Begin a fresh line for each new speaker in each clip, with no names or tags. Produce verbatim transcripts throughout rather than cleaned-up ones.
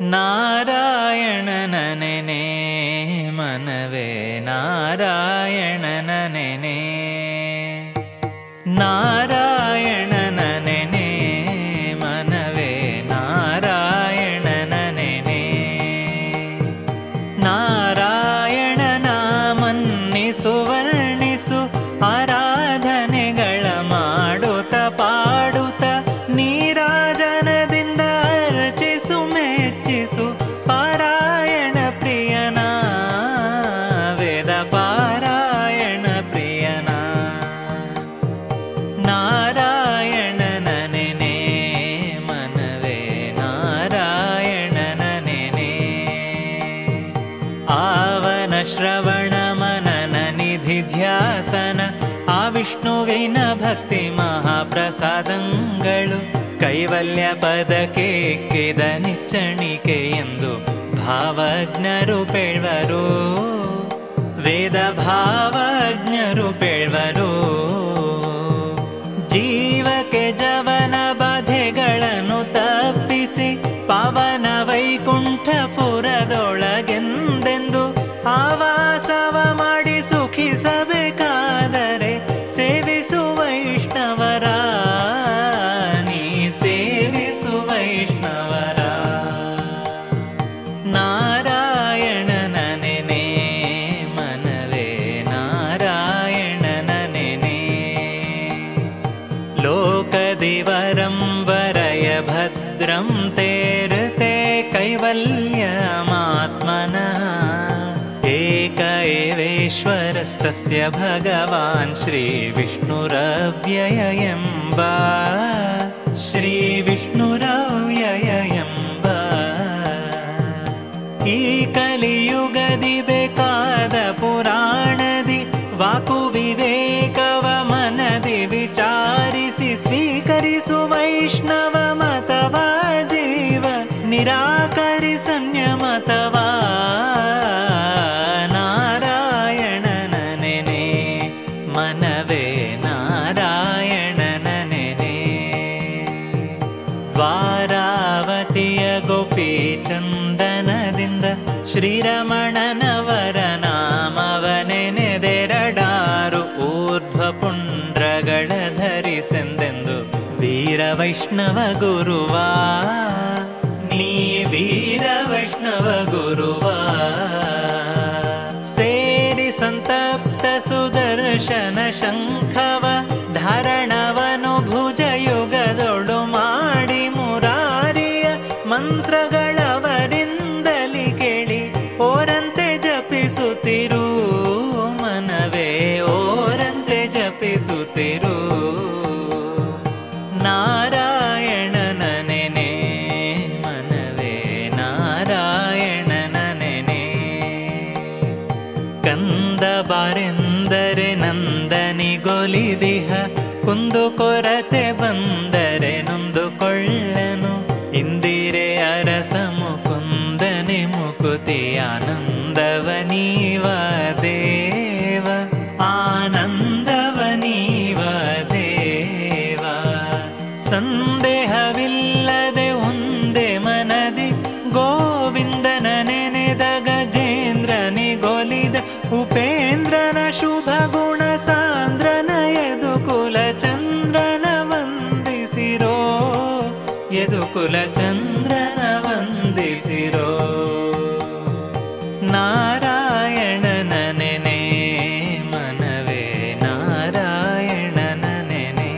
ನಾರಾಯಣನ ನೆನೆ ಮನವೇ ನಾರಾಯಣನ ನೆನೆ ನಾರಾಯಣನ ನೆನೆ ಮನವೇ ನಾರಾಯಣನ ನೆನೆ ನಾರಾಯಣನ ಮನ್ನಿಸು ವರ್ಣಿಸು ಆರಾಧನೆಗಳ ಮಾಡುತ್ತ ಪಾಡುತ್ತ ನೀರಾಜನದಿಂದ ಅರ್ಚಿಸು ಮೆಚ್ಚಿಸು ಪಾರಾಯಣ ಪ್ರಿಯನ ವೇದ ಪಾರಾಯಣ ಪ್ರಿಯನ ನಾರಾಯಣನ ನೆನೆ ಮನವೇ ನಾರಾಯಣನ ನೆನೆ ಆವನ ಶ್ರವಣ ಮನನ ನಿಧಿ ಧ್ಯಾಸನ ಆ ವಿಷ್ಣುವಿನ ಭಕ್ತಿ ಮಹಾಪ್ರಸಾದಂಗಳು ಕೈವಲ್ಯ ಪದಕ್ಕೆ ಎಕ್ಕಿದ ನಿಚ್ಚಣಿಕೆ ಎಂದು ಭಾವಜ್ಞರು ಪೇಳ್ವರು ವೇದ ಭಾವಜ್ಞರು ಪೇಳ್ವರು ಜೀವಕ್ಕೆ ಜವನ ಬಾಧೆಗಳನ್ನು ತಪ್ಪಿಸಿ ಪಾವನ ವೈಕುಂಠಪುರದೊಳಗೆಂದೆಂದು ಆವಾಸವ ಮಾಡಿ ಸುಖಿಸಬೇಕಾದರೆ ಸೇವಿಸು ವೈಷ್ಣವರ ನೀ ಸೇವಿಸು ವೈಷ್ಣವರ ನಾರಾಯಣನ ನೆನೆ ಮನವೇ ನಾರಾಯಣನ ನೆನೆ ಲೋಕದಿವರಂ ವರಯ ಭದ್ರಂ ತೇರತೆ ಕೈವಲ್ಯಮಾತ್ಮನ ಏಕ ಏವೇಶ್ವರಸ್ತಸ್ಯ ಭಗವಾನ್ ಶ್ರೀ ವಿಷ್ಣುರವ್ಯಯ ಎಂಬ ಶ್ರೀ ವಿಷ್ಣುರವ್ಯಯ ಎಂಬ ಈ ಕಲಿಯುಗದಿ ಬೇಕಾದ ಪುರಾಣದಿ ವಾಕು ವಿವೇಕವ ಮನದಿ ವಿಚಾರಿಸಿ ಸ್ವೀಕರಿಸು ವೈಷ್ಣವ ಮತವ ಜೀವ ನಿರಾಕರಿ ಸಂಯಮತವ ನಾರಾಯಣನ ನೆನೆ ಮನವೇ ನಾರಾಯಣನ ನೆನೆ ದ್ವಾರಾವತಿಯ ಗೋಪಿ ಚಂದನದಿಂದ ಶ್ರೀರಮಣನವರ ನಾಮವ ನೆನೆದೆರಡಾರು ಊರ್ಧ್ವ ಪುಂಡ್ರಗಳ ಧರಿಸೆಂದೆಂದು ವೀರ ವೈಷ್ಣವ ಗುರುವ ನೀ ವೀರ ವೈಷ್ಣವ ಗುರುವ ಸೇರಿ ಸಂತಪ್ತ ಸುದರ್ಶನ ಶಂಖವ ಧಾರಣವನು ಭುಜಯುಗದೊಳು ಮಾಡಿ ಮುರಾರಿಯ ಮಂತ್ರಗಳವರಿಂದಲಿ ಕೇಳಿ ಓರಂತೆ ಜಪಿಸುತ್ತಿರು ಮನವೇ ಓರಂತೆ ಜಪಿಸುತ್ತಿರು ನಾರಾಯಣನ ನೆನೆ ಮನವೇ ನಾರಾಯಣನ ನೆನೆ ಕಂದ ಬಾರೆಂದರೆ ನಂದನಿಗೊಲಿದಿಹ ಕುಂದು ಕೊರತೆ ಬಂದರೆ ನೊಂದುಕೊಳ್ಳನು ಇಂದಿರೆ ಅರಸ ಮುಕುಂದನೆ ಮುಕುತಿ ಆನಂದವನೀವ ದೇವ ಆನಂದವನೀವ ದೇವ ಸಂದೇಹವಿಲ್ಲದೆ ಒಂದೇ ಮನದಿ ಗೋವಿಂದನ ನೆನೆದ ಗಜೇಂದ್ರನಿಗೊಲಿದ ಉಪೇಂದ್ರನ ಶುಭ ಗುಣ ಸಾಂದ್ರನ ಯದುಕುಲ ಚಂದ್ರನ ವಂದಿಸಿರೋ ಯದುಕುಲ ಚಂದ್ರನ ವಂದಿಸಿರೋ ನಾರಾಯಣನ ನೆನೆ ಮನವೇ ನಾರಾಯಣನ ನೆನೆ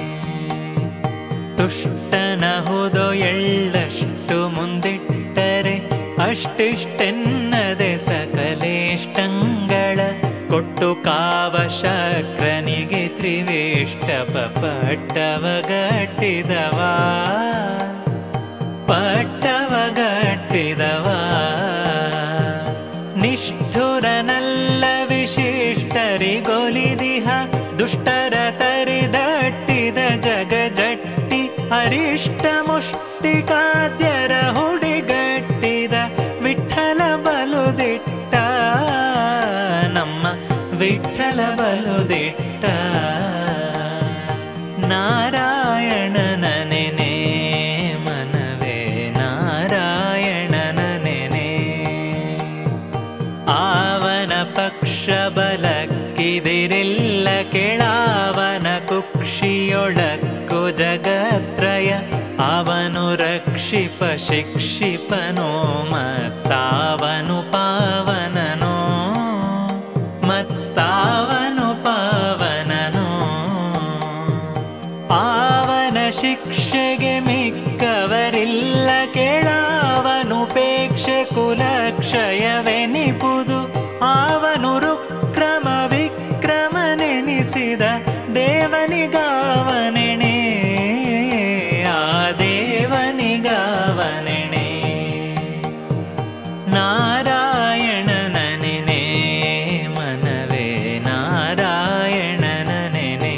ತುಷ್ಟನಹುದು ಎಳ್ಳಷ್ಟು ಮುಂದಿಟ್ಟರೆ ಅಷ್ಟಿಷ್ಟೆನ್ನದೆ ಸಕಲೇಷ್ಟಂಗಳ ಕೊಟ್ಟು ಕಾವಶಕ್ರನಿಗೆ ತ್ರಿವೇಷ್ಟಪ ಪಟ್ಟವಗಟ್ಟಿದವ ಪಟ್ಟವಗಟ್ಟಿದವ ನಿಷ್ಠುರನಲ್ಲ ವಿಶಿಷ್ಟರಿಗೊಲಿದಿಹ ದುಷ್ಟರ ತರಿದಟ್ಟಿದ ಜಗಜಟ್ಟಿ ಅರಿಷ್ಟ ಮುಷ್ಟಿಕಾದ್ಯರ ಹುಡಿಗಟ್ಟಿದ ವಿಠಲ ಬಲುದಿಟ್ಟ ನಮ್ಮ ವಿಠಲ ಬಲುದಿಟ್ಟ ನಾರಾಯಣನ ನೆನೆ ಮನವೇ ನಾರಾಯಣ ಭಯ ಅವನು ರಕ್ಷಿಪ ಶಿಕ್ಷಿಪನೋ ಮತ್ತಾವನು ಪಾವನನೋ ಮತ್ತಾವನು ಪಾವನನೋ ಆವನ ಶಿಕ್ಷೆಗೆ ಮಿಕ್ಕವರಿಲ್ಲ ಕೇಳಾವನುಪೇಕ್ಷೆ ಕುಲಕ್ಷಯವೆನಿಪುದು ಆವನು ರುಕ್ರಮ ವಿಕ್ರಮನೆನಿಸಿದ ದೇವನಿಗಾವನೆಣೆ ಆ ದೇವನಿಗಾವನೆಣೆ ನಾರಾಯಣನ ನೆನೆ ಮನವೇ ನಾರಾಯಣನ ನೆನೆ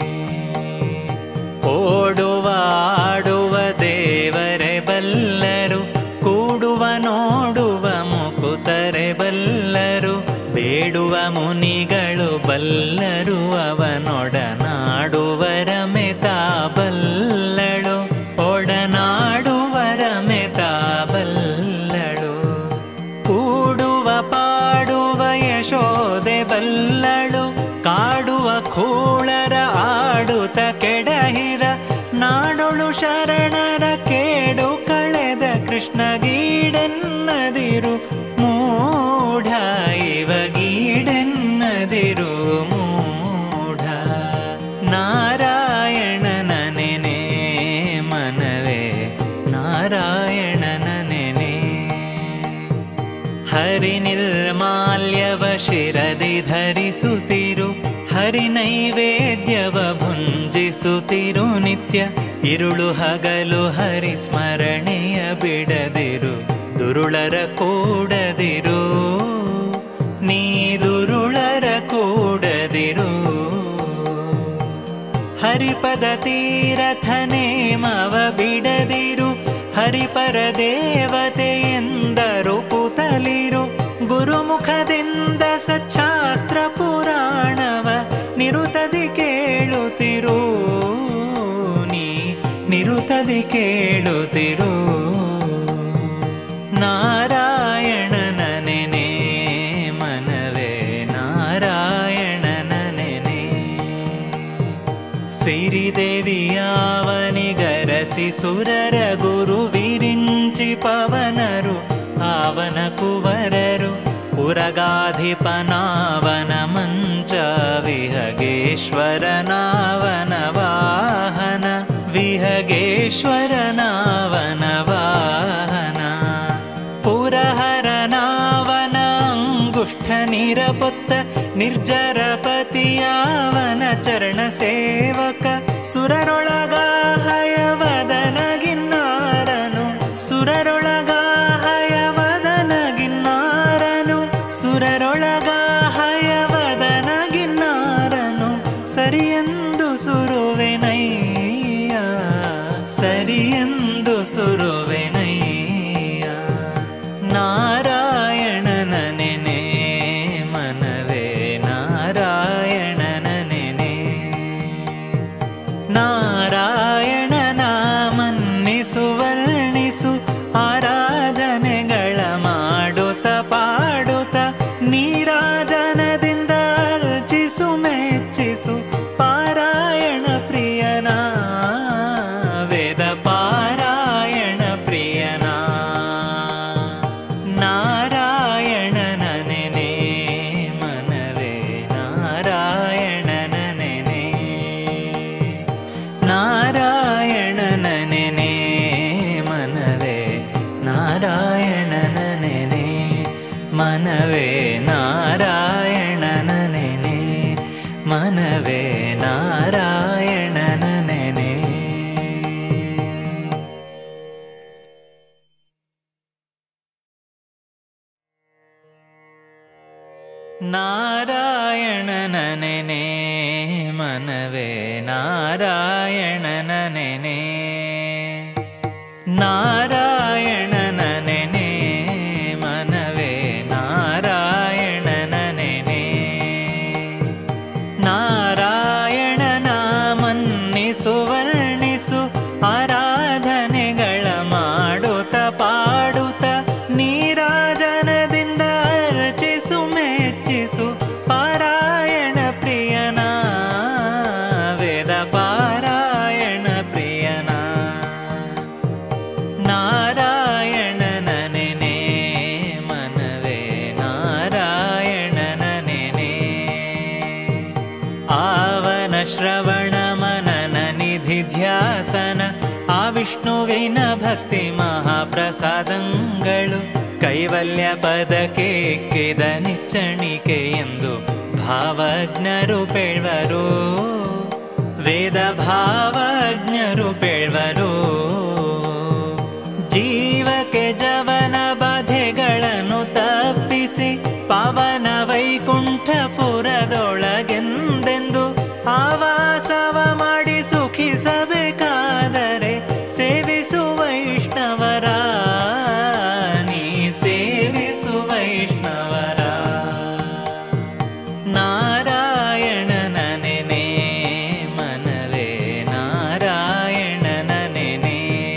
ಓಡುವ ಆಡುವ ದೇವರೇ ಬಲ್ಲರು ಕೂಡುವ ನೋಡುವ ಮುಕುತರೆ ಬಲ್ಲರು ಬೇಡುವ ಮುನಿಗಳು ಬಲ್ಲರು ಅವನೊಡನಾಡುವರ ಮೆತಾ ಬಲ್ಲಳು ಒಡನಾಡುವರ ಮೆತಾ ಬಲ್ಲಳು ಕೂಡುವ ಪಾಡುವ ಯಶೋದೆ ಬಲ್ಲಳು ಕಾಡುವ ಕೂಳರ ಆಡುತ್ತ ಕೆಡಹಿರ ನಾಡೊಳು ಶರಣರ ಕೇಡು ಕಳೆದ ಕೃಷ್ಣಗೀಡೆನ್ನದಿರು ಮೂಢ ಇವಗೀಡೆನ್ನದಿರು ಮೂಢ ನಾರಾಯಣನ ನೆನೆ ಮನವೇ ನಾರಾಯಣನ ನೆನೆ ಹರಿ ನಿರ್ಮಾಲ್ಯವ ಶಿರದಿ ಧರಿಸುತ್ತಿರು ಹರಿ ನೈವೇದ್ಯವ ಭುಂಜಿಸುತ್ತಿರು ನಿತ್ಯ ಇರುಳು ಹಗಲು ಹರಿ ಸ್ಮರಣೆಯ ಬಿಡದಿರು ದುರುಳರ ಕೂಡದಿರು ನೀ ದುರುಳರ ಕೂಡದಿರು ಹರಿಪದ ತೀರಥ ನೇಮವ ಬಿಡದಿರು ಹರಿಪರ ದೇವತೆ ಎಂದರು ಪುತಲಿರು ಗುರುಮುಖದಿಂದ ಸಚ್ಚಾಸ್ತ್ರ ಪುರಾಣವ ನಿರುತದಿ ಕೇಳುತ್ತಿರು ನೀ ನಿರುತದಿ ಕೇಳುತ್ತಿರು ನಾರಾಯಣನ ನೆನೆ ಮನವೇ ನಾರಾಯಣನ ನೆನೆ ಸಿರಿದೇವಿಯಾವನಿಗರಸಿ ಸುರರ ಗುರು ವಿರಿಂಚಿ ಪವನರು ಆವನ ಕುವರರು ಪುರಗಾಧಿಪನಾವನ ಮಂಚ ವಿಹಗೇಶ್ವರನಾವನ ವಾಹನ ವಿಹಗೇಶ್ವರನಾವನ ವಾಹನ ಪುರಹರನಾವನ ಅಂಗುಷ್ಠ ನಿರಪುತ್ತ ನಿರ್ಜರಪತಿಯಾವನ ಚರಣ ಸೇವಕ ಸುರರೊಳಗ ಹಯವದನಗಿನ್ನಾರನು ಸುರರೊಳಗ ಹಯವದನಗಿನ್ನಾರನು ಸುರರೊಳಗ ಹಯವದನಗಿನ್ನಾರನು ಸರಿಯೆಂದು ಸುರುವೆನಯ್ಯ ಸರಿಯೆಂದು ಸುರುವೆನಯ್ಯ ನಾರಾಯಣನ ನೆನೆ ಮನವೇ ನಾರಾಯಣನ ನೆನೆ ನಾರಾಯಣನ ಮನ್ನಿಸು ವರ್ಣಿಸು ಆರಾಧನೆಗಳ ಮಾಡುತ್ತ ಪಾಡುತ್ತ ನೀರಾಜನದಿಂದ ಅರ್ಚಿಸು ಮೆಚ್ಚಿಸು ಪಾರಾಯಣ ಪ್ರಿಯನ ವೇದ ಪಾರಾಯಣ ಪ್ರಿಯನ ನಾರಾಯಣನ ನೆನೆ ಮನವೇ ನಾರಾಯಣನ ನೆನೆ ನಾರಾಯಣನ ನೆನೆ ಮನವೇ ನಾರಾಯಣನ ನೆನೆ ಮನವೇ ನಾರಾಯಣನ ನೆನೆ ಮನವೇ ನಾರಾಯಣನ ನೆನೆ ನಾರಾಯಣನ ನೆನೆ ಮನವೇ ನಾರಾಯಣನ ನೆನೆ ನಾರಾಯಣನ ನೆನೆ ಮನವೇ ನಾರಾಯಣನ ನೆನೆ ನಾರಾಯಣನ ಮನ್ನಿಸು ವರ್ಣಿಸು ಆರಾಧನೆಗಳ ಮಾಡುತ್ತ ಪಾಡುತ್ತ ನೀರಾಜನದಿಂದ ಅರ್ಚಿಸು ಮೆಚ್ಚಿಸು ಪಾರಾಯಣ ಪ್ರಿಯನ ವೇದ ಪಾರಾಯಣ ಪ್ರಿಯನ ಮಹಾವಿಷ್ಣುವಿನ ಭಕ್ತಿ ಮಹಾಪ್ರಸಾದಂಗಳು ಕೈವಲ್ಯ ಪದಕ್ಕೆ ಕೆದ ನಿಚ್ಚಣಿಕೆ ಎಂದು ಭಾವಜ್ಞರು ಪೇಳ್ವರು. ವೇದ ಭಾವಜ್ಞರು ಪೇಳ್ವರು. ಜೀವಕ್ಕೆ ಜವನ ಬಾಧೆಗಳನ್ನು ತಪ್ಪಿಸಿ ಪಾವನ ವೈಕುಂಠಪುರದೊಳಗೆಂದೆಂದು ಆವಾಸವ ಮಾಡಿ ಸುಖಿಸಬೇಕಾದರೆ ಸೇವಿಸು ವೈಷ್ಣವರ, ನೀ ಸೇವಿಸು ವೈಷ್ಣವರ. ನಾರಾಯಣನ ನೆನೆ ಮನವೇ ನಾರಾಯಣನ ನೆನೆ.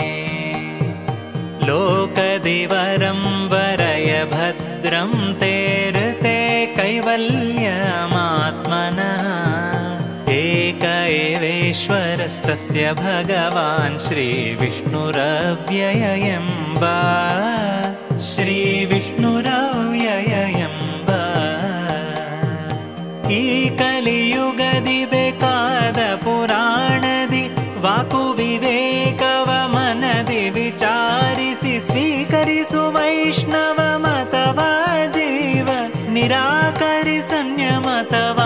ಲೋಕದಿವರಂ ವರಯ ಭದ್ರಂ ತೇರತೆ ಕೈವಲ್ಯಮಾತ್ಮನಃ. ಏಕ ಏವೇಶ್ವರಸ್ತಸ್ಯ ಭಗವಾನ್ ಶ್ರೀ ವಿಷ್ಣುರವ್ಯಯ ಎಂಬ. ಶ್ರೀ ವಿಷ್ಣುರವ್ಯಯ ಎಂಬ. ಈ ಕಲಿಯುಗದಿ ಬೇಕಾದ ಪುರಾಣದಿ ವಾಕು ವಿವೇಕವ ಮನದಿ ವಿಚಾರಿಸಿ ಸ್ವೀಕರಿಸು ವೈಷ್ಣವ ಮತವ ಜೀವ ನಿರಾಕರಿಸನ್ಯ ಮತವ.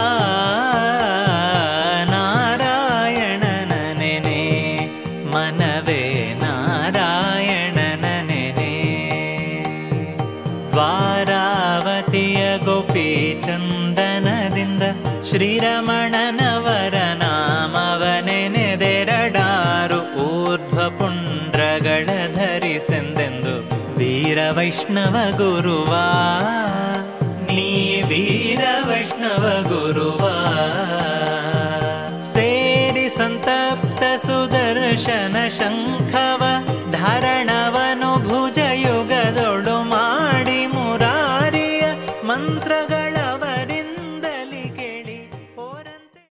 ನಾರಾಯಣನ ನೆನೆ ಮನವೇ ನಾರಾಯಣನ ನೆನೆ. ದ್ವಾರಾವತಿಯ ಗೋಪಿ ಚಂದನದಿಂದ ಶ್ರೀರಮಣನವರ ನಾಮವ ನೆನೆದೆರಡಾರು ಊರ್ಧ್ವ ಪುಂಡ್ರಗಳ ಧರಿಸೆಂದೆಂದು ವೀರ ವೈಷ್ಣವ ಗುರುವ. ನೀ ವೀರ ವೈಷ್ಣವ ಗುರುವ. ಸೇರಿ ಸಂತಪ್ತ ಸುದರ್ಶನ ಶಂಖವ ಧಾರಣ